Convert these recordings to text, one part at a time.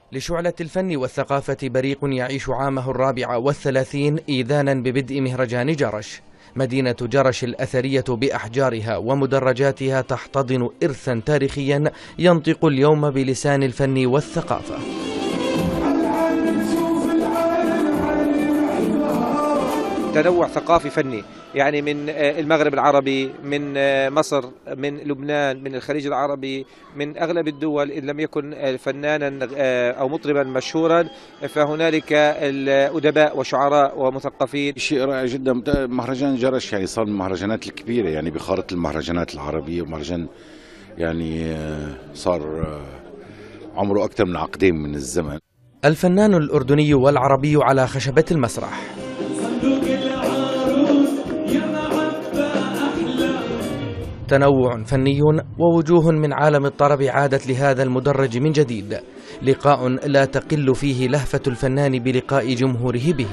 لشعلة الفن والثقافة بريق يعيش عامه 34 إيذانا ببدء مهرجان جرش. مدينة جرش الأثرية بأحجارها ومدرجاتها تحتضن إرثا تاريخيا ينطق اليوم بلسان الفن والثقافة. تنوع ثقافي فني، يعني من المغرب العربي، من مصر، من لبنان، من الخليج العربي، من أغلب الدول. إن لم يكن فنانا أو مطربا مشهورا فهنالك الأدباء وشعراء ومثقفين. شيء رائع جدا. مهرجان جرش يعني صار من المهرجانات الكبيرة يعني بخارطة المهرجانات العربية، ومهرجان يعني صار عمره أكثر من عقدين من الزمن. الفنان الأردني والعربي على خشبة المسرح. تنوع فني ووجوه من عالم الطرب عادت لهذا المدرج من جديد، لقاء لا تقل فيه لهفة الفنان بلقاء جمهوره به.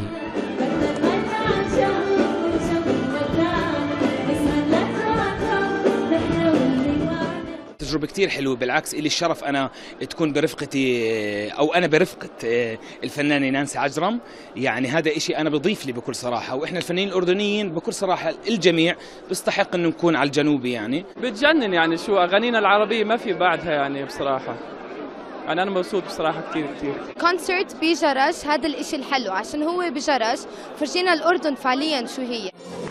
تجربة كتير حلوة، بالعكس إلي الشرف أنا تكون برفقتي أو أنا برفقة الفنانة نانسي عجرم. يعني هذا إشي أنا بضيف لي بكل صراحة، وإحنا الفنانين الأردنيين بكل صراحة الجميع بيستحق إنه نكون على الجنوبي. يعني بتجنن، يعني شو أغانينا العربية ما في بعدها يعني بصراحة. أنا مبسوط بصراحة كتير. كونسرت بجرش، هذا الإشي الحلو عشان هو بجرش فرجينا الأردن فعليا شو هي.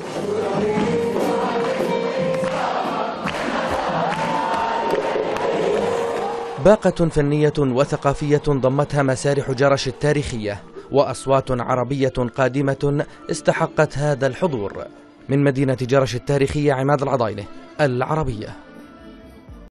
باقة فنية وثقافية ضمتها مسارح جرش التاريخية، وأصوات عربية قادمة استحقت هذا الحضور. من مدينة جرش التاريخية، عماد العضايلة، العربية.